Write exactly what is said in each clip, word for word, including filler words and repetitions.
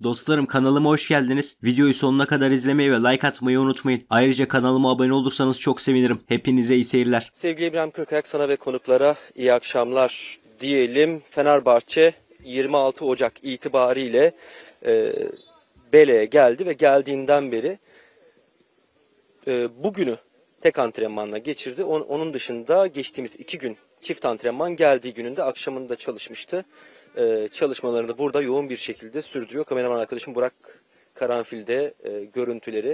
Dostlarım kanalıma hoş geldiniz. Videoyu sonuna kadar izlemeyi ve like atmayı unutmayın. Ayrıca kanalıma abone olursanız çok sevinirim. Hepinize iyi seyirler. Sevgili İbrahim Kırkayak, sana ve konuklara iyi akşamlar diyelim. Fenerbahçe yirmi altı Ocak itibariyle e, Bele'ye geldi ve geldiğinden beri e, bugünü tek antrenmanla geçirdi. On, onun dışında geçtiğimiz iki gün çift antrenman, geldiği gününde akşamında çalışmıştı. Ee, çalışmalarını burada yoğun bir şekilde sürdürüyor. Kameraman arkadaşım Burak Karanfil de e, görüntüleri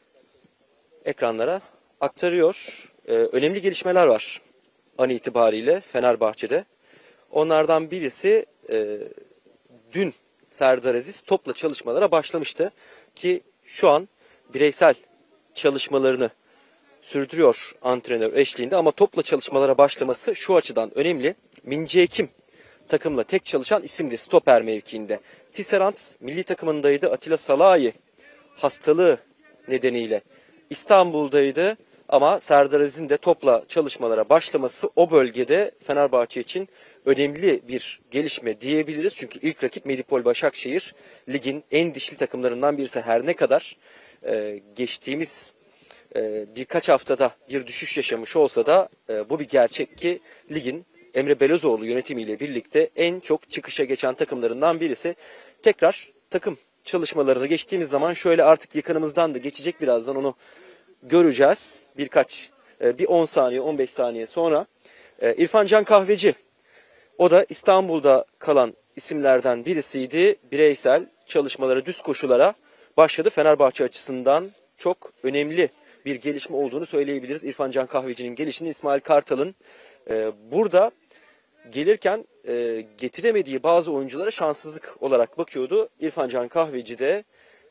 ekranlara aktarıyor. Ee, önemli gelişmeler var an itibariyle Fenerbahçe'de. Onlardan birisi e, dün Serdar Aziz topla çalışmalara başlamıştı ki şu an bireysel çalışmalarını sürdürüyor antrenör eşliğinde, ama topla çalışmalara başlaması şu açıdan önemli. Minci Ekim takımla tek çalışan isimdi stoper mevkiinde. Tisserand milli takımındaydı. Atilla Salahi hastalığı nedeniyle İstanbul'daydı. Ama Serdar Aziz'in de topla çalışmalara başlaması o bölgede Fenerbahçe için önemli bir gelişme diyebiliriz. Çünkü ilk rakip Medipol Başakşehir, ligin en dişli takımlarından birisi. Her ne kadar e, geçtiğimiz e, birkaç haftada bir düşüş yaşamış olsa da e, bu bir gerçek ki ligin Emre Belözoğlu yönetimiyle birlikte en çok çıkışa geçen takımlarından birisi. Tekrar takım çalışmalarına geçtiğimiz zaman şöyle, artık yakınımızdan da geçecek, birazdan onu göreceğiz. Birkaç, bir on saniye on beş saniye sonra İrfan Can Kahveci, o da İstanbul'da kalan isimlerden birisiydi. Bireysel çalışmalara, düz koşulara başladı. Fenerbahçe açısından çok önemli bir gelişme olduğunu söyleyebiliriz. İrfan Can Kahveci'nin gelişini, İsmail Kartal'ın Ee, burada gelirken e, getiremediği bazı oyunculara şanssızlık olarak bakıyordu. İrfan Can Kahveci de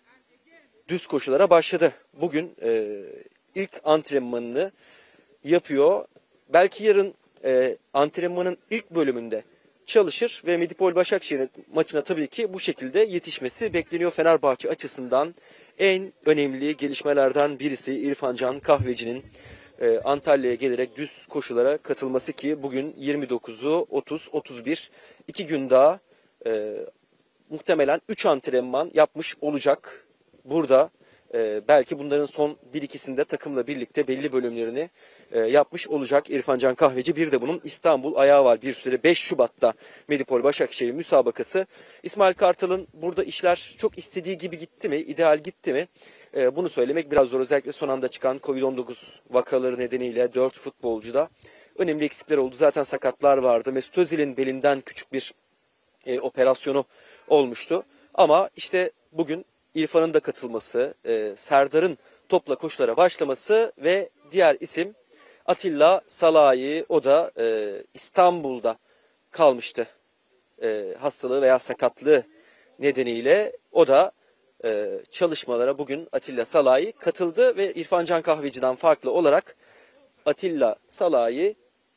düz koşulara başladı. Bugün e, ilk antrenmanını yapıyor. Belki yarın e, antrenmanın ilk bölümünde çalışır ve Medipol Başakşehir maçına tabii ki bu şekilde yetişmesi bekleniyor. Fenerbahçe açısından en önemli gelişmelerden birisi İrfan Can Kahveci'nin e, Antalya'ya gelerek düz koşulara katılması, ki bugün yirmi dokuzu, otuz, otuz bir iki gün daha e, muhtemelen üç antrenman yapmış olacak burada. E, belki bunların son bir ikisinde takımla birlikte belli bölümlerini e, yapmış olacak İrfan Can Kahveci. Bir de bunun İstanbul ayağı var bir süre. beş Şubat'ta Medipol Başakşehir müsabakası. İsmail Kartal'ın burada işler çok istediği gibi gitti mi, ideal gitti mi? E, bunu söylemek biraz zor. Özellikle son anda çıkan kovid on dokuz vakaları nedeniyle dört futbolcuda önemli eksikler oldu. Zaten sakatlar vardı. Mesut Özil'in belinden küçük bir e, operasyonu olmuştu. Ama işte bugün İrfan'ın da katılması, e, Serdar'ın topla koşulara başlaması ve diğer isim Atilla Salahi, o da e, İstanbul'da kalmıştı. E, hastalığı veya sakatlığı nedeniyle o da e, çalışmalara bugün Atilla Salahi katıldı ve İrfan Can Kahveci'den farklı olarak Atilla Salahi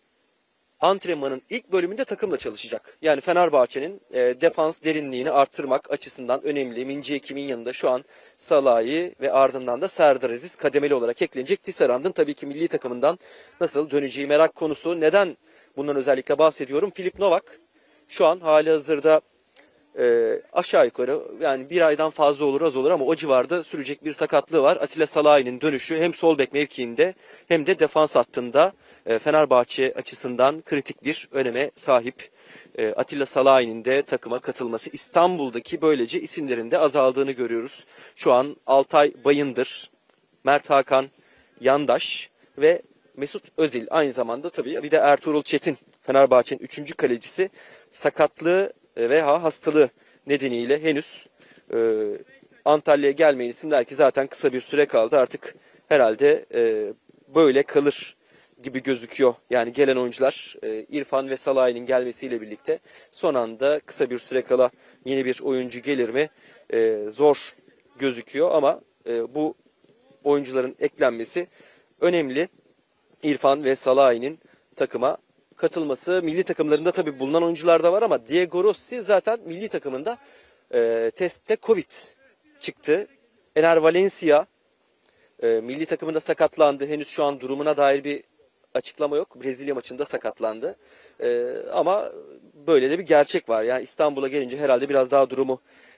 antrenmanın ilk bölümünde takımla çalışacak. Yani Fenerbahçe'nin e, defans derinliğini arttırmak açısından önemli. Minci Ekim'in yanında şu an Salahi ve ardından da Serdar Aziz kademeli olarak eklenecek. Tisserand'ın tabii ki milli takımından nasıl döneceği merak konusu. Neden bundan özellikle bahsediyorum? Filip Novak şu an hali hazırda e, aşağı yukarı, yani bir aydan fazla olur az olur ama o civarda sürecek bir sakatlığı var. Atilla Salahi'nin dönüşü hem sol bek mevkiinde hem de defans hattında e, Fenerbahçe açısından kritik bir öneme sahip. E, Atilla Salahi'nin de takıma katılması, İstanbul'daki böylece isimlerin de azaldığını görüyoruz. Şu an Altay Bayındır, Mert Hakan Yandaş ve Mesut Özil, aynı zamanda tabii bir de Ertuğrul Çetin, Fenerbahçe'nin üçüncü kalecisi, sakatlığı veya hastalığı nedeniyle henüz e, Antalya'ya gelmeyen isimler, ki zaten kısa bir süre kaldı, artık herhalde e, böyle kalır gibi gözüküyor. Yani gelen oyuncular e, İrfan ve Salahi'nin gelmesiyle birlikte son anda kısa bir süre kala yeni bir oyuncu gelir mi e, zor gözüküyor, ama e, bu oyuncuların eklenmesi önemli. İrfan ve Salahi'nin takıma katılması. Milli takımlarında tabii bulunan oyuncular da var ama Diego Rossi zaten milli takımında e, testte Covid çıktı. Ener Valencia e, milli takımında sakatlandı. Henüz şu an durumuna dair bir açıklama yok. Brezilya maçında sakatlandı. E, ama böyle de bir gerçek var. Yani İstanbul'a gelince herhalde biraz daha durumu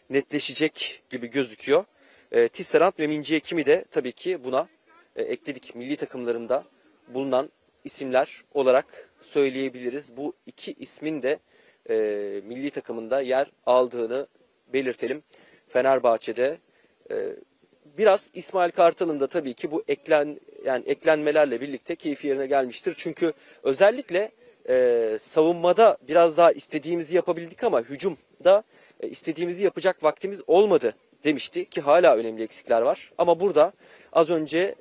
netleşecek gibi gözüküyor. E, Tisserand ve Minci Ekim'i de tabii ki buna e, ekledik. Milli takımlarında bulunan isimler olarak söyleyebiliriz. Bu iki ismin de e, milli takımında yer aldığını belirtelim. Fenerbahçe'de e, biraz İsmail Kartal'ın da tabii ki bu eklen yani eklenmelerle birlikte keyfi yerine gelmiştir. Çünkü özellikle e, savunmada biraz daha istediğimizi yapabildik ama hücumda e, istediğimizi yapacak vaktimiz olmadı demişti ki hala önemli eksikler var. Ama burada az önce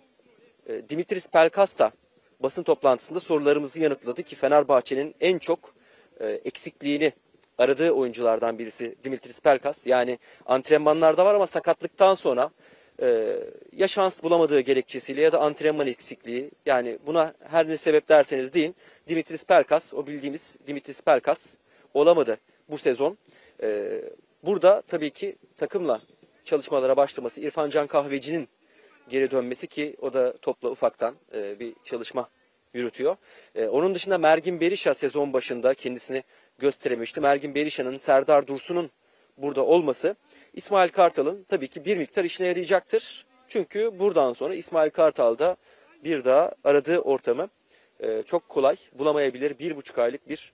e, Dimitris Pelkas da basın toplantısında sorularımızı yanıtladı ki Fenerbahçe'nin en çok e, eksikliğini aradığı oyunculardan birisi Dimitris Pelkas. Yani antrenmanlarda var ama sakatlıktan sonra e, ya şans bulamadığı gerekçesiyle ya da antrenman eksikliği, yani buna her ne sebep derseniz deyin, Dimitris Pelkas, o bildiğimiz Dimitris Pelkas olamadı bu sezon. E, burada tabii ki takımla çalışmalara başlaması, İrfan Can Kahveci'nin geri dönmesi ki o da topla ufaktan e, bir çalışma yürütüyor. E, onun dışında Mergin Berisha sezon başında kendisini gösteremişti. Mergin Berisha'nın, Serdar Dursun'un burada olması İsmail Kartal'ın tabii ki bir miktar işine yarayacaktır. Çünkü buradan sonra İsmail Kartal da bir daha aradığı ortamı e, çok kolay bulamayabilir. Bir buçuk aylık bir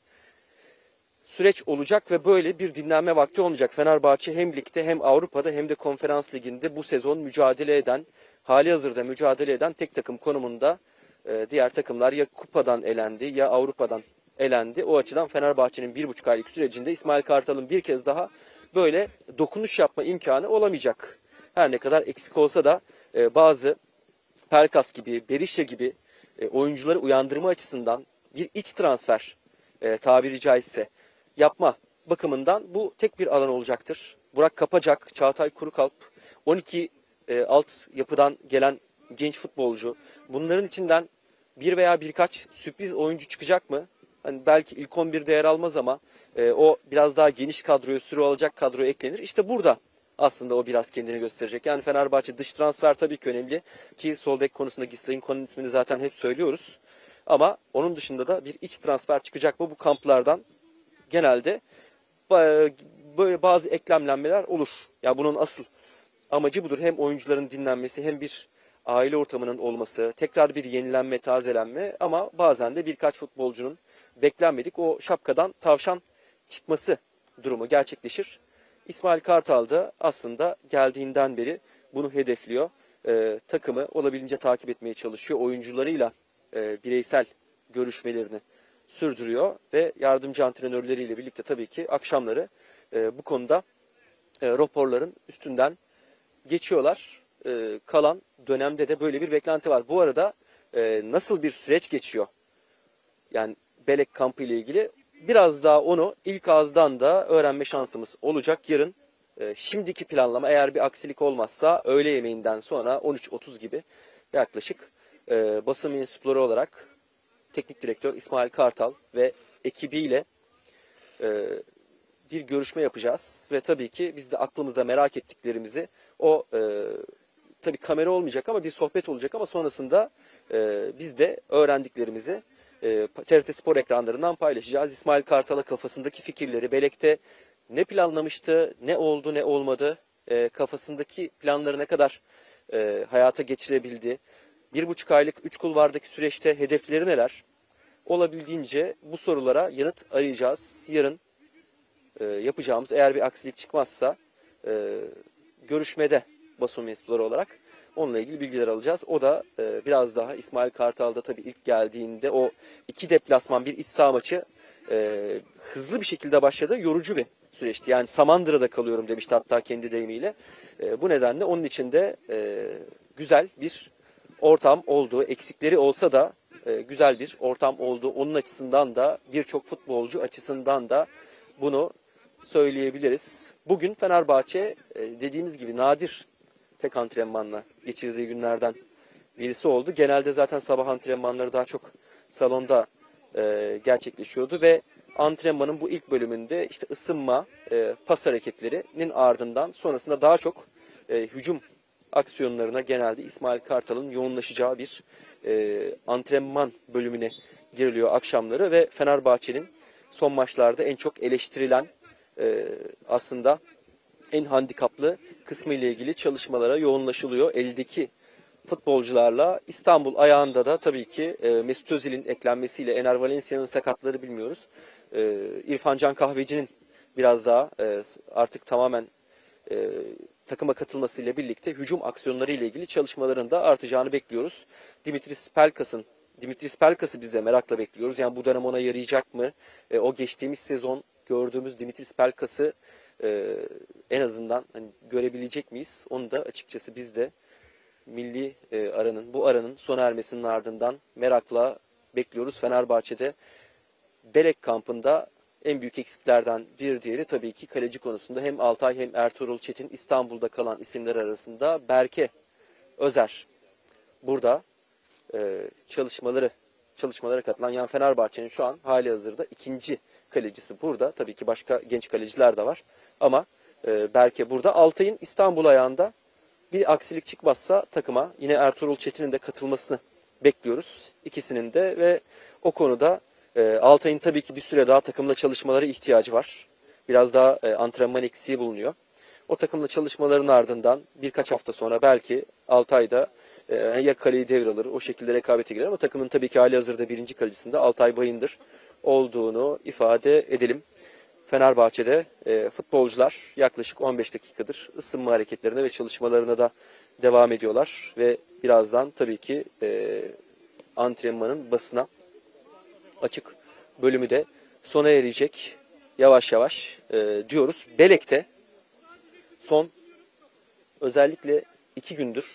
süreç olacak ve böyle bir dinlenme vakti olmayacak. Fenerbahçe hem ligde hem Avrupa'da hem de Konferans Ligi'nde bu sezon mücadele eden, hali hazırda mücadele eden tek takım konumunda. E, diğer takımlar ya kupadan elendi ya Avrupa'dan elendi. O açıdan Fenerbahçe'nin bir buçuk aylık sürecinde İsmail Kartal'ın bir kez daha böyle dokunuş yapma imkanı olamayacak. Her ne kadar eksik olsa da e, bazı Pelkas gibi, Berisha gibi e, oyuncuları uyandırma açısından bir iç transfer e, tabiri caizse yapma bakımından bu tek bir alan olacaktır. Burak Kapacak, Çağatay Kurukalp, on iki e, alt yapıdan gelen genç futbolcu. Bunların içinden bir veya birkaç sürpriz oyuncu çıkacak mı? Hani belki ilk on birde yer almaz ama e, o biraz daha geniş kadroya, süre alacak kadroya eklenir. İşte burada aslında o biraz kendini gösterecek. Yani Fenerbahçe dış transfer tabii ki önemli ki sol bek konusunda Gislinko'nun ismini zaten hep söylüyoruz. Ama onun dışında da bir iç transfer çıkacak mı bu kamplardan? Genelde böyle bazı eklemlenmeler olur. Ya yani bunun asıl amacı budur. Hem oyuncuların dinlenmesi hem bir aile ortamının olması, tekrar bir yenilenme, tazelenme ama bazen de birkaç futbolcunun beklenmedik o şapkadan tavşan çıkması durumu gerçekleşir. İsmail Kartal da aslında geldiğinden beri bunu hedefliyor. Ee, takımı olabildiğince takip etmeye çalışıyor. Oyuncularıyla e, bireysel görüşmelerini sürdürüyor ve yardımcı antrenörleriyle birlikte tabii ki akşamları e, bu konuda e, raporların üstünden geçiyorlar. E, kalan dönemde de böyle bir beklenti var. Bu arada e, nasıl bir süreç geçiyor? Yani Belek kampı ile ilgili biraz daha onu ilk ağızdan da öğrenme şansımız olacak. Yarın e, şimdiki planlama eğer bir aksilik olmazsa öğle yemeğinden sonra on üç otuz gibi yaklaşık e, basın mensupları olarak teknik direktör İsmail Kartal ve ekibiyle e, bir görüşme yapacağız. Ve tabii ki biz de aklımızda merak ettiklerimizi o e, tabii kamera olmayacak ama bir sohbet olacak ama sonrasında e, biz de öğrendiklerimizi e, T R T Spor ekranlarından paylaşacağız. İsmail Kartal'a kafasındaki fikirleri, Belek'te ne planlamıştı, ne oldu, ne olmadı, e, kafasındaki planları ne kadar e, hayata geçirebildi, bir buçuk aylık üç kulvardaki süreçte hedefleri neler, olabildiğince bu sorulara yanıt arayacağız. Yarın e, yapacağımız, eğer bir aksilik çıkmazsa e, görüşmede basın mensupları olarak onunla ilgili bilgiler alacağız. O da e, biraz daha İsmail Kartal'da tabii ilk geldiğinde o iki deplasman bir iç saha maçı e, hızlı bir şekilde başladı. Yorucu bir süreçti. Yani Samandıra'da kalıyorum demişti hatta kendi deyimiyle. E, bu nedenle onun için de e, güzel bir ortam oldu. Eksikleri olsa da e, güzel bir ortam oldu. Onun açısından da birçok futbolcu açısından da bunu söyleyebiliriz. Bugün Fenerbahçe e, dediğimiz gibi nadir tek antrenmanla geçirdiği günlerden birisi oldu. Genelde zaten sabah antrenmanları daha çok salonda e, gerçekleşiyordu ve antrenmanın bu ilk bölümünde işte ısınma, e, pas hareketlerinin ardından sonrasında daha çok e, hücum aksiyonlarına genelde İsmail Kartal'ın yoğunlaşacağı bir e, antrenman bölümüne giriliyor akşamları ve Fenerbahçe'nin son maçlarda en çok eleştirilen e, aslında en handikaplı kısmı ile ilgili çalışmalara yoğunlaşılıyor. Eldeki futbolcularla İstanbul ayağında da tabii ki e, Mesut Özil'in eklenmesiyle Ener Valencia'nın sakatları bilmiyoruz. E, İrfan Can Kahveci'nin biraz daha e, artık tamamen e, takıma katılmasıyla birlikte hücum aksiyonları ile ilgili çalışmaların da artacağını bekliyoruz. Dimitris Pelkas'ın Dimitris Pelkas'ı biz de merakla bekliyoruz. Yani bu dönem ona yarayacak mı? E, o geçtiğimiz sezon gördüğümüz Dimitris Pelkas'ı e, en azından hani görebilecek miyiz? Onu da açıkçası biz de milli e, aranın, bu aranın sona ermesinin ardından merakla bekliyoruz. Fenerbahçe'de Belek kampında en büyük eksiklerden bir diğeri tabii ki kaleci konusunda hem Altay hem Ertuğrul Çetin İstanbul'da kalan isimler arasında Berke Özer burada e, çalışmaları çalışmalara katılan, yani Fenerbahçe'nin şu an hali hazırda ikinci kalecisi burada. Tabii ki başka genç kaleciler de var ama e, Berke burada. Altay'ın İstanbul ayağında bir aksilik çıkmazsa takıma yine Ertuğrul Çetin'in de katılmasını bekliyoruz. İkisinin de ve o konuda e, Altay'ın tabii ki bir süre daha takımla çalışmalara ihtiyacı var. Biraz daha e, antrenman eksiği bulunuyor. O takımla çalışmaların ardından birkaç hafta sonra belki Altay da e, ya kaleyi devralır, o şekilde rekabete girer ama takımın tabii ki hali hazırda birinci kalecisinde Altay Bayındır olduğunu ifade edelim. Fenerbahçe'de e, futbolcular yaklaşık on beş dakikadır ısınma hareketlerine ve çalışmalarına da devam ediyorlar. Ve birazdan tabii ki e, antrenmanın basına açık bölümü de sona erecek yavaş yavaş e, diyoruz. Belek'te son özellikle iki gündür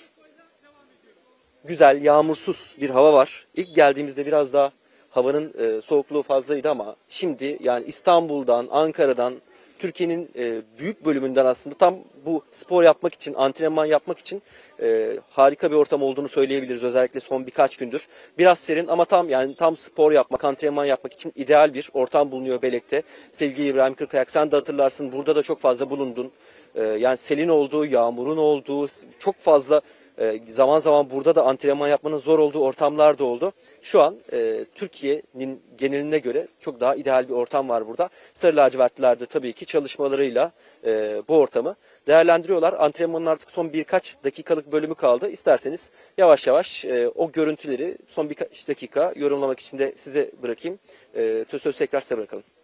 güzel, yağmursuz bir hava var. İlk geldiğimizde biraz daha havanın e, soğukluğu fazlaydı ama şimdi yani İstanbul'dan, Ankara'dan, Türkiye'nin e, büyük bölümünden aslında tam bu spor yapmak için, antrenman yapmak için e, harika bir ortam olduğunu söyleyebiliriz. Özellikle son birkaç gündür. Biraz serin ama tam yani tam spor yapmak, antrenman yapmak için ideal bir ortam bulunuyor Belek'te. Sevgili İbrahim Kırkayak, sen de hatırlarsın, burada da çok fazla bulundun. E, yani selin olduğu, yağmurun olduğu, çok fazla zaman zaman burada da antrenman yapmanın zor olduğu ortamlar da oldu. Şu an e, Türkiye'nin geneline göre çok daha ideal bir ortam var burada. Sarı lacivertliler de tabii ki çalışmalarıyla e, bu ortamı değerlendiriyorlar. Antrenmanın artık son birkaç dakikalık bölümü kaldı. İsterseniz yavaş yavaş e, o görüntüleri son birkaç dakika yorumlamak için de size bırakayım. E, söz tekrar size bırakalım.